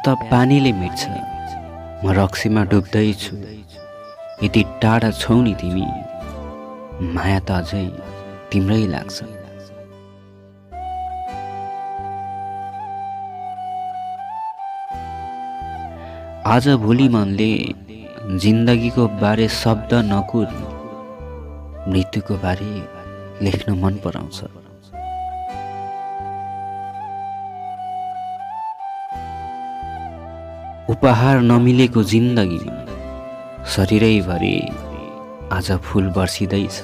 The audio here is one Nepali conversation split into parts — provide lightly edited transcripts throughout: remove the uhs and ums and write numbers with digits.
त पानीले मिट्छ, म रक्सीमा डुब्दैछु। यति टाढा छौ नि तिमी, माया त अझै तिम्रै लाग्छ। आज भोलि मनले जिन्दगीको बारे शब्द नकुर्नु, मृत्युको बारे लेख्न मन पराउँछ। उपहार नमिलेको जिन्दगीमा शरीरैभरि आज फूल बर्सिँदैछ।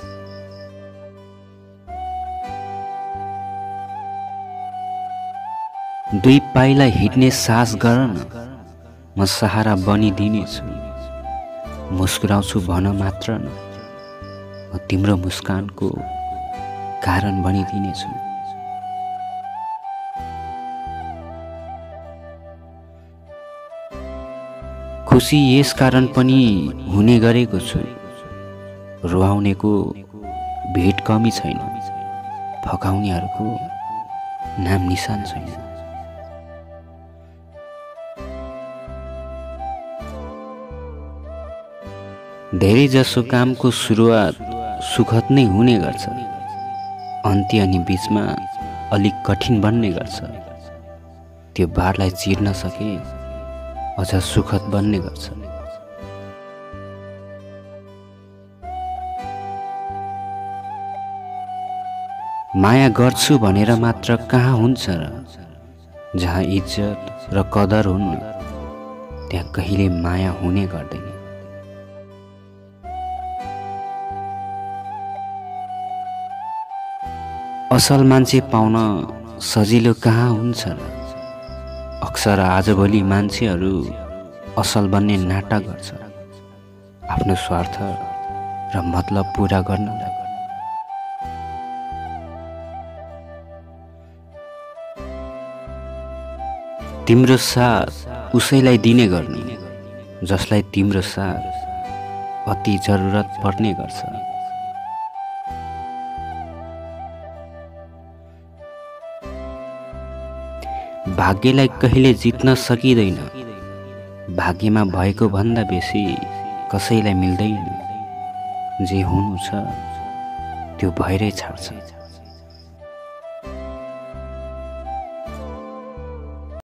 दुई पाइला हिँड्ने सास गर न, म सहारा बनिदिनेछु। मुस्कुराउँछु भन मात्र न, म तिम्रो मुस्कानको कारण बनिदिनेछु। खुसी यस कारण पनि हुने गरेको छु, रुवाउनेको भेट कमी छैन, फकाउनेहरूको नाम निशान छैन। धेरै जसो कामको सुरुवात सुखद नै हुने गर्छ, अन्त्य अनि बीचमा अलिक कठिन बन्ने गर्छ। त्यो बारलाई चिर्न सके अझ सुखद बन्ने गर्छ। माया गर्छु भनेर मात्र कहाँ हुन्छ र? जहाँ इज्जत र कदर हुन्न, त्यहाँ कहिले माया हुने गर्दैन। असल मान्छे पाउन सजिलो कहाँ हुन्छ र? अक्सर आजभोलि मान्छेहरू असल बन्ने नाटक गर्छ, आफ्नो स्वार्थ र मतलब पूरा गर्नलाई। तिम्रो साथ उसैलाई दिने गर्नु, जसलाई तिम्रो साथ अति जरुरत पर्ने गर्छ। भाग्यलाई कहिले जित्न सकिँदैन, भाग्यमा भएको भन्दा बेसी कसैलाई मिल्दैन। जे हुनु छ त्यो भएरै छाड्छ।